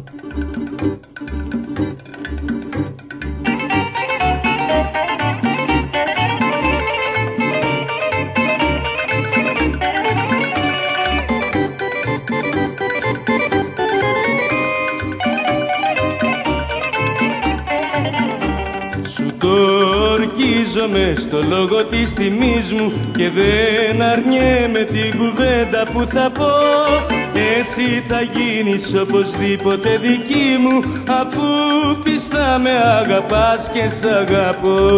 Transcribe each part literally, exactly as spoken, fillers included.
Ορκίζομαι στο λόγο της τιμής μου και δεν αρνιέμαι την κουβέντα που θα πω. Εσύ θα γίνεις οπωσδήποτε δική μου, αφού πιστά με αγαπάς και σ' αγαπώ.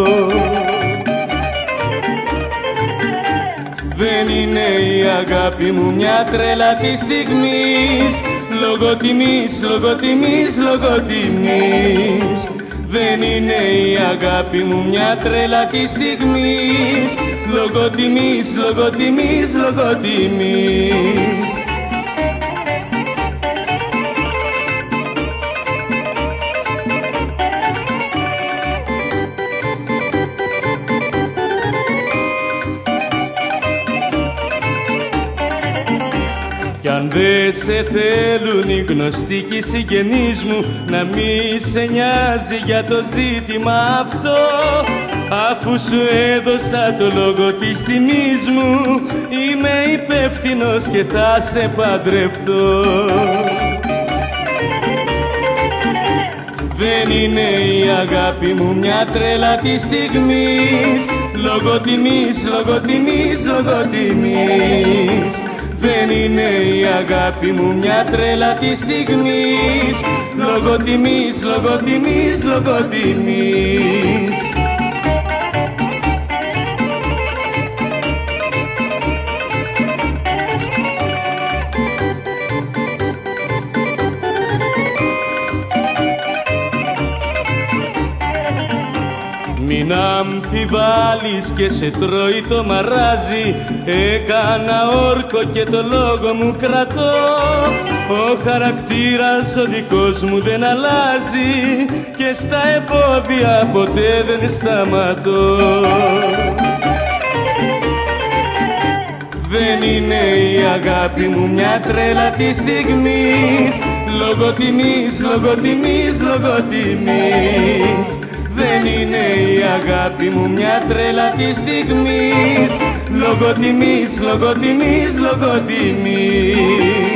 Δεν είναι η αγάπη μου μια τρέλα της στιγμής, λόγω τιμής, λόγω τιμής, λόγω τιμής. Δεν είναι η αγάπη μου μια τρέλα της στιγμής, λόγω τιμής, λόγω τιμής, λόγω τιμής. Κι αν δεν σε θέλουν οι γνωστοί κι οι συγγενείς μου, να μη σε νοιάζει για το ζήτημα αυτό, αφού σου έδωσα το λόγο της τιμής μου, είμαι υπεύθυνος και θα σε παντρευτώ. Δεν είναι η αγάπη μου μια τρέλα της στιγμής, λόγω τιμής, λόγω τιμής, λόγω τιμής. Δεν είναι η αγάπη μου μια τρέλα της στιγμής, λόγω τιμής, λόγω τιμής, λόγω τιμής. Μην αμφιβάλλεις και σε τρώει το μαράζι, έκανα όρκο και το λόγο μου κρατώ. Ο χαρακτήρας ο δικός μου δεν αλλάζει και στα εμπόδια ποτέ δεν σταματώ. Δεν είναι η αγάπη μου μια τρέλα της στιγμής, λόγω τιμής, λόγω τιμής, λόγω τιμής. Δεν είναι η αγάπη μου μια τρέλα της στιγμής, λόγω τιμής, λόγω τιμής, λόγω τιμής.